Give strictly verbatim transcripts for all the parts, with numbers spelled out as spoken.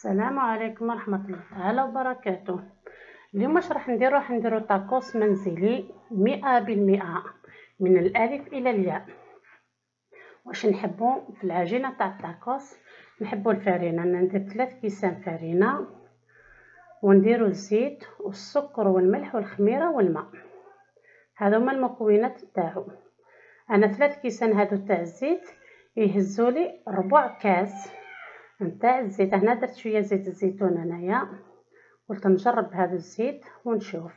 السلام عليكم ورحمة الله تعالى وبركاته. اليوم واش راح نديرو راح نديرو طاكوس منزلي مئة بالمئة من الالف الى الياء. واش نحبو في العجينه تاع الطاكوس؟ نحبو الفرينه، ندير ثلاث كيسان فرينه ونديرو الزيت والسكر والملح والخميره والماء. هذو هما المكونات تاعو. انا ثلاث كيسان هادو تاع الزيت يهزولي ربع كاس نتاع الزيت. هنا درت شويه زيت الزيتون انايا، قلت نجرب هذا الزيت ونشوف،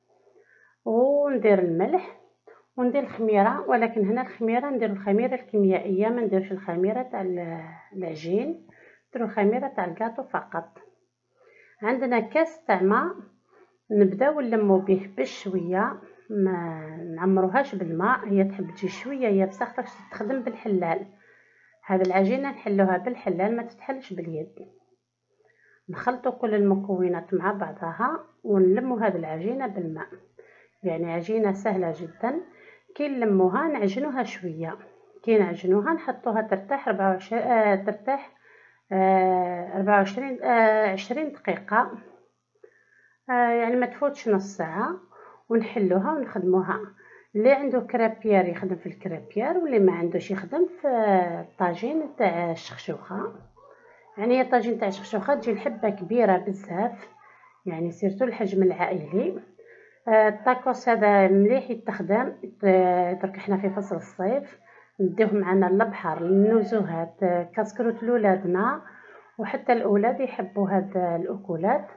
وندير الملح وندير الخميره، ولكن هنا الخميره ندير الخميره الكيميائيه، ما نديرش الخميره تاع العجين، ندير الخميره تاع الكاطو فقط. عندنا كاس تاع ماء نبداو نلمو به بشويه، ما نعمروهاش بالماء، هي تحب تجي شويه يابسه خاطرش تخدم بالحلال. هذه العجينه نحلوها بالحلال، ما تتحلش باليد. نخلطوا كل المكونات مع بعضها ونلموا هذه العجينه بالماء. يعني عجينه سهله جدا. كي نلموها نعجنوها شويه، كي نعجنوها نحطوها ترتاح أربعة وعشرين آه ترتاح آه أربعة وعشرين آه عشرين دقيقه، آه يعني ما تفوتش نص ساعه، ونحلوها ونخدموها. اللي عنده كرابير يخدم في الكرابير، واللي ما عندوش يخدم في الطاجين تاع الشخشوخه. يعني هي طاجين تاع الشخشوخه تجي الحبه كبيره بزاف، يعني سيرتو الحجم العائلي. آه الطاكوس هذا مليح يتخدم، درك حنا في فصل الصيف نديوه معنا للبحر للنزهات، كاسكروت لولادنا، وحتى الاولاد يحبوا هاد الاكلات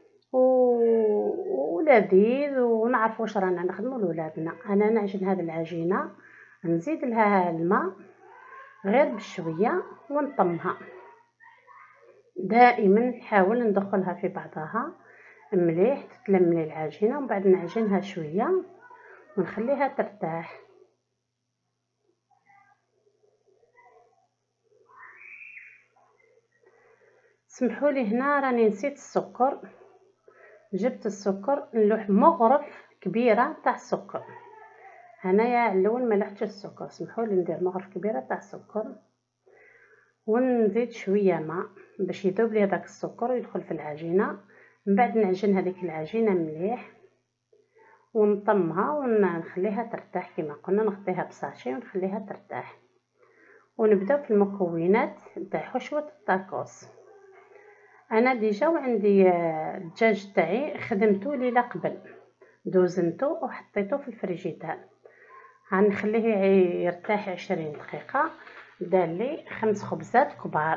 ولذيذ، ونعرف واش رانا نخدموا لولادنا. انا نعجن هذه العجينه، نزيد لها الماء غير بشويه ونطمها. دائما نحاول ندخلها في بعضها مليح تتلم لي العجينه، ومن بعد نعجنها شويه ونخليها ترتاح. سمحوا لي هنا راني نسيت السكر، جبت السكر نلوح مغرف كبيره تاع السكر. هنايا على الاول ما لحتش السكر، سمحوا لي ندير مغرف كبيره تاع السكر، ونزيد شويه ماء باش يذوب لي هذاك السكر ويدخل في العجينه. من بعد نعجن هذيك العجينه مليح ونطمها ونخليها ترتاح كما قلنا، نغطيها بساشي ونخليها ترتاح. ونبداو في المكونات تاع حشوه الطاكوس. انا ديجا وعندي الدجاج تاعي خدمته ليله قبل، دوزنته وحطيته في الفريجيدار، غنخليه يرتاح عشرين دقيقه. دار لي خمس خبزات كبار،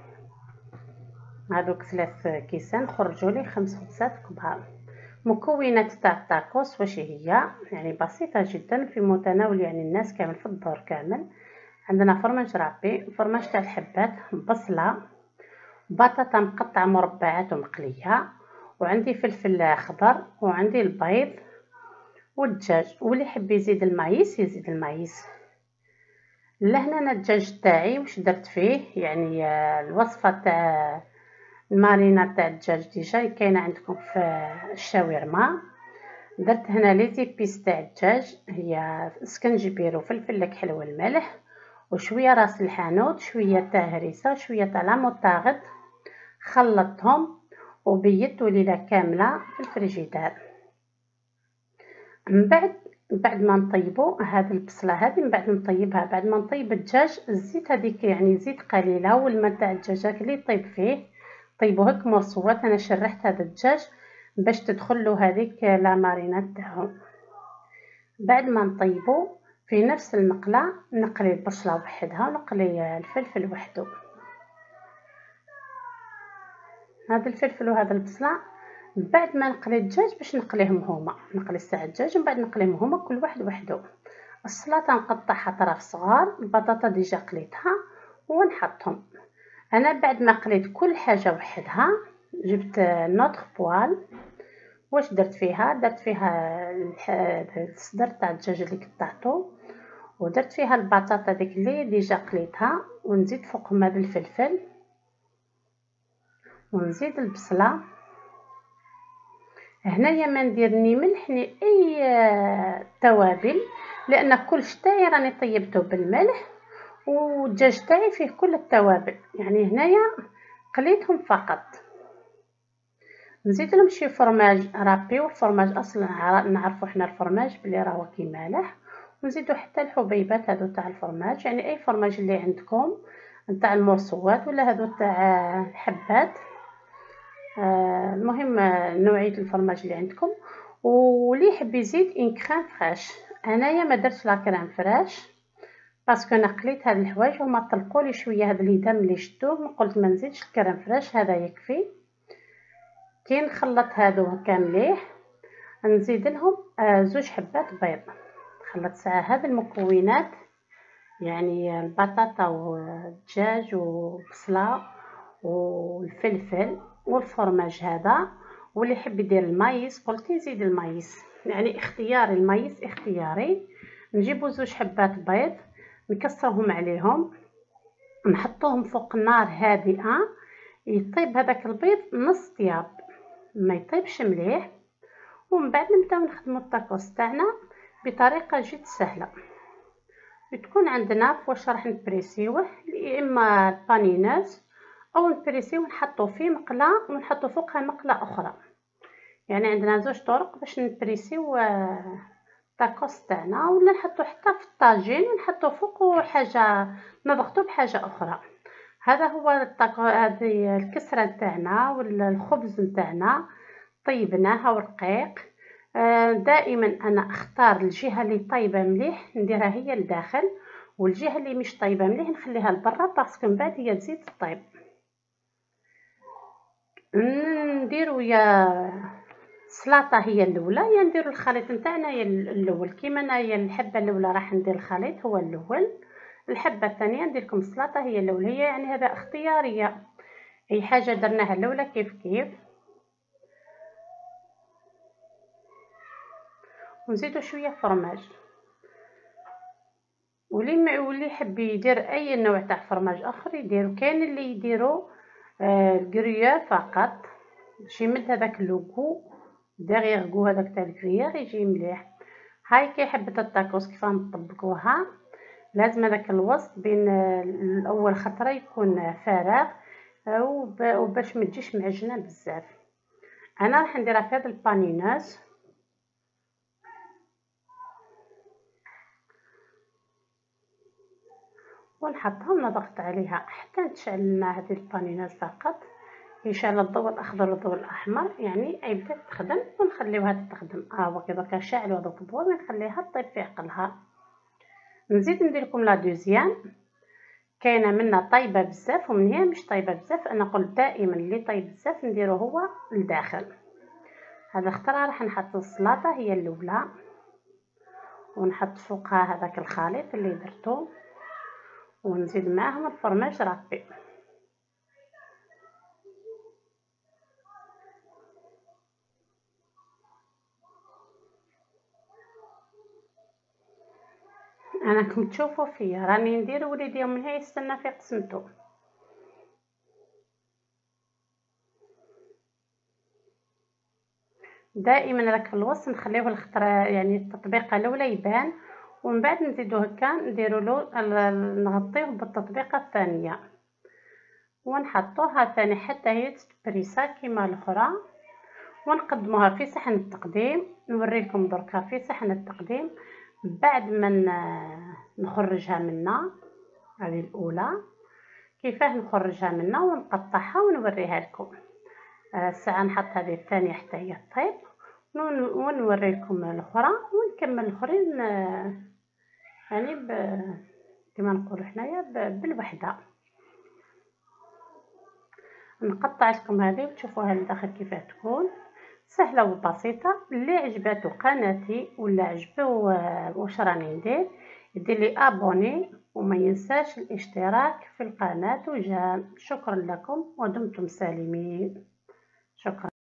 هذوك ثلاث كيسان خرجوا لي خمس خبزات كبار. مكونات تاع الطاكوس واش هي؟ يعني بسيطه جدا، في متناول يعني الناس كامل، في الدور كامل. عندنا فرماج رابي، فرماج تاع الحبات، بصله، بطاطا مقطعه مربعات ومقليه، وعندي فلفل اخضر، وعندي البيض والدجاج، واللي يحب يزيد المايس يزيد المايس. لهنا انا الدجاج تاعي واش درت فيه، يعني الوصفه تاع المارينا تاع الدجاج ديجا كاينه عندكم في الشاورما. درت هنا لي زيبيس تاع الدجاج، هي سكنجبير وفلفل الكحل والملح وشويه راس الحانوت، شويه تاع هريسه، شويه تاع لاموطاغد. خلطتهم وبيتوا ليله كامله في الفريجيدار. من بعد بعد ما نطيبوا هذه البصله هذه، من بعد نطيبها، بعد ما نطيب الدجاج الزيت هذيك يعني زيت قليله، والماء تاع الدجاج اللي يطيب فيه طيبوه هك مرصوات. انا شرحت هذا الدجاج باش تدخل له هذيك لا مارينات تاعو. بعد ما نطيبوا في نفس المقله نقلي البصله وحدها ونقلي الفلفل وحده. هذا الفلفل وهذا البصله بعد ما نقلي الدجاج باش نقليهم هما، نقلي الساعه الدجاج ومن بعد نقليهم هما كل واحد وحده. السلطه نقطعها طراف صغار، البطاطا ديجا قليتها ونحطهم. انا بعد ما قليت كل حاجه وحدها جبت نوتر بوال. واش درت فيها؟ درت فيها الصدر تاع الدجاج اللي قطعته، ودرت فيها البطاطا ديك اللي ديجا قليتها، ونزيد فوقهم هذا الفلفل، ونزيد البصله. هنايا ما ندير ني ملح ني اي توابل، لان كلش تاعي راني طيبته بالملح، والدجاج تاعي فيه كل التوابل. يعني هنايا قليتهم فقط. نزيد لهم شي فرماج رابي، والفرماج اصلا نعرفو حنا الفرماج بلي راهو كي مالح. ونزيدو حتى الحبيبات هادو تاع الفرماج، يعني اي فرماج اللي عندكم نتاع المرصوات ولا هادو تاع الحبات. آه المهم نوعيه الفرماج اللي عندكم. واللي يحب يزيد ان كريم فريش، انايا ما درتش لا كريم فريش باسكو انا قليت هاد الحوايج وما طلقوا لي شويه هاد الهدام اللي شدوه، قلت ما نزيدش الكريم فريش، هذا يكفي. كي نخلط هادو هكا مليح نزيد لهم آه زوج حبات بيض. خلطت ساعه هاد المكونات، يعني البطاطا والدجاج والبصله والفلفل والفرماج هذا. واللي يحب يدير المايس قلت يزيد المايس، يعني اختياري، المايس اختياري. نجيبو زوج حبات بيض نكسرهم عليهم، نحطوهم فوق نار هادئه يطيب هذاك البيض نص طياب، ما يطيبش مليح. ومن بعد نبداو نخدمو الطاكوس تاعنا بطريقه جد سهله. بتكون عندنا فواش راح نبريسيوه، يا اما البانيناز او نبريسيو ونحطو فيه مقله ونحطو فوقها مقله اخرى. يعني عندنا زوج طرق باش نبريسيو الطاكوس تاعنا، ولا نحطو حتى في الطاجين ونحطو فوقو حاجه نضغطو بحاجه اخرى. هذا هو الطاكو، هذه الكسره تاعنا ولا الخبز نتاعنا طيبناها ورقيق. دائما انا اختار الجهه اللي طيبه مليح نديرها هي لداخل، والجهه اللي مش طيبه مليح نخليها لبرا باسكو من بعد هي تزيد طيب. نديرو يا سلطه هي الاولى، يا نديرو الخليط نتاعنا هي الاول. كيما انايا الحبه الاولى راح ندير الخليط هو الاول، الحبه الثانيه ندير لكم السلطه هي الاولى. هي يعني هذا اختياريه، اي حاجه درناها الاولى كيف كيف. ونزيدو شويه فرماج. واللي واللي يحب يدير اي نوع تاع فرماج اخر يديرو. كاين اللي يديرو آه الكريور فقط باش يمد هذاك لوغو داغيغ كو هذاك تاع الكريور يجي مليح. هاي كي حبه الطاكوس كيف نطبقوها، لازم هذاك الوسط بين الاول خطره يكون فارغ وباش ما تجيش معجنه بزاف. انا راح نديرها في هذا البانيناز ونحطها ونضغط عليها حتى تشعل لنا هذه البانيناز فقط. يشعل الضوء الاخضر والضوء الاحمر، يعني اي بدات تخدم ونخليوها تخدم. ها هو كي دركا شاعل هذوك الضوء ونخليها طيب في عقلها. نزيد ندير لكم لا دوزيام. كاينه منا طيبه بزاف ومن هي مش طيبه بزاف. انا قلت دائما اللي طيب بزاف نديرو هو لداخل. هذا اخترا راح نحط السلطه هي الاولى ونحط فوقها هذاك الخليط اللي درتو ونزيد معاهم الفرماج رابي. انا كنت تشوفوا فيا راني ندير وليدي من هي يستنى في قسمته. دائما راك في الوسط نخليوه الخطره، يعني التطبيقه الاولى يبان ومن بعد نزيدو هكا نديروا له نغطيوه بالتطبيقه الثانيه ونحطوها ثاني حتى هي تبريسا كيما الاخرى ونقدموها في صحن التقديم. نوريكم دركا في صحن التقديم بعد ما نخرجها منا. هذه الاولى كيفاه نخرجها منا ونقطعها ونوريها لكم. الساعه نحط هذه الثانيه حتى هي طيب ونوري لكم الاخرى ونكمل الاخرين يعني ب... كما نقولوا حنايا بالوحده. نقطع لكم هذه وتشوفوها لداخل كيفاه تكون سهله وبسيطه. اللي عجباتو قناتي ولا عجبو واش راني ندير يدير لي ابوني وما ينساش الاشتراك في القناه وجام. شكرا لكم ودمتم سالمين. شكرا.